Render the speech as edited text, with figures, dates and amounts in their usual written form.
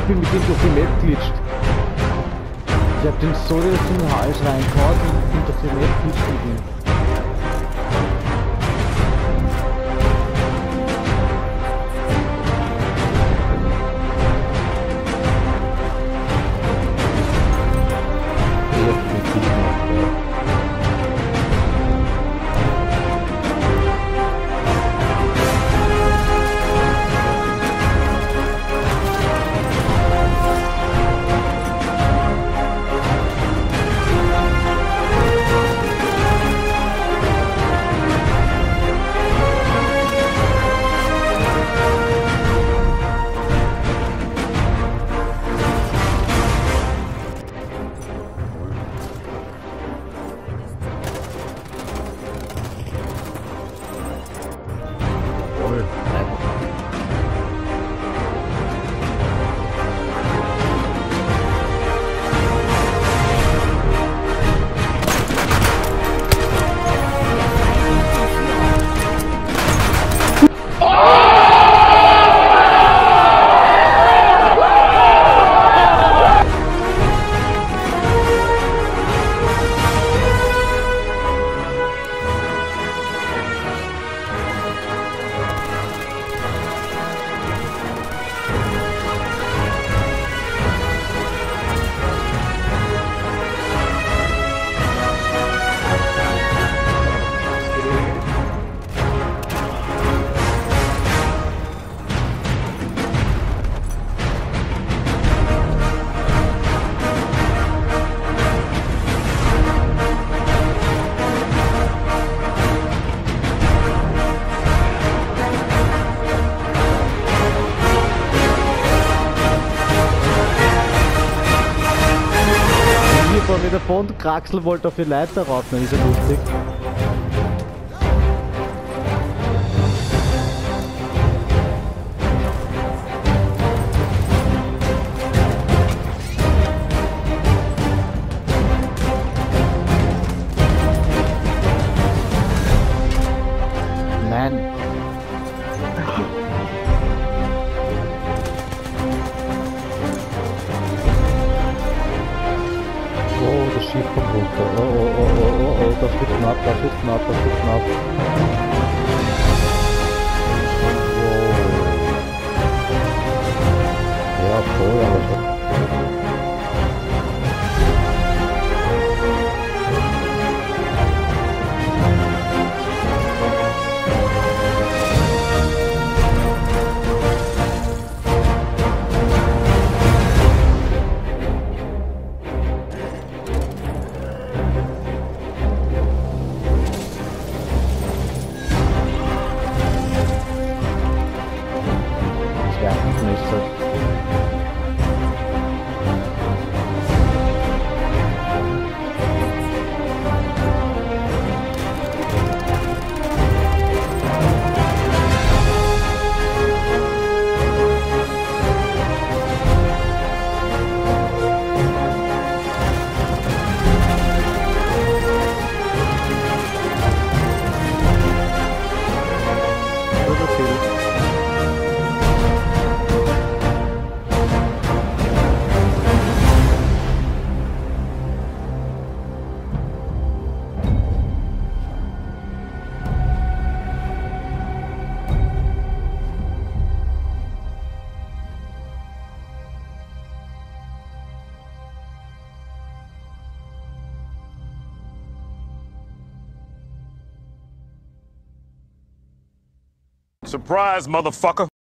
bin mit dem durch die Map glitscht. Ich hab den so in den Hals reingehauen und bin durch die Map glitscht mit ihm. Mit der Bond-Kraxel wollte auf die Leiter rauf, dann ist ja lustig. Nein. Oh, das Schiff kommt runter. Oh, das wird knapp, das wird knapp, das wird knapp. Wow. Ja, voll, aber schon. Surprise, motherfucker.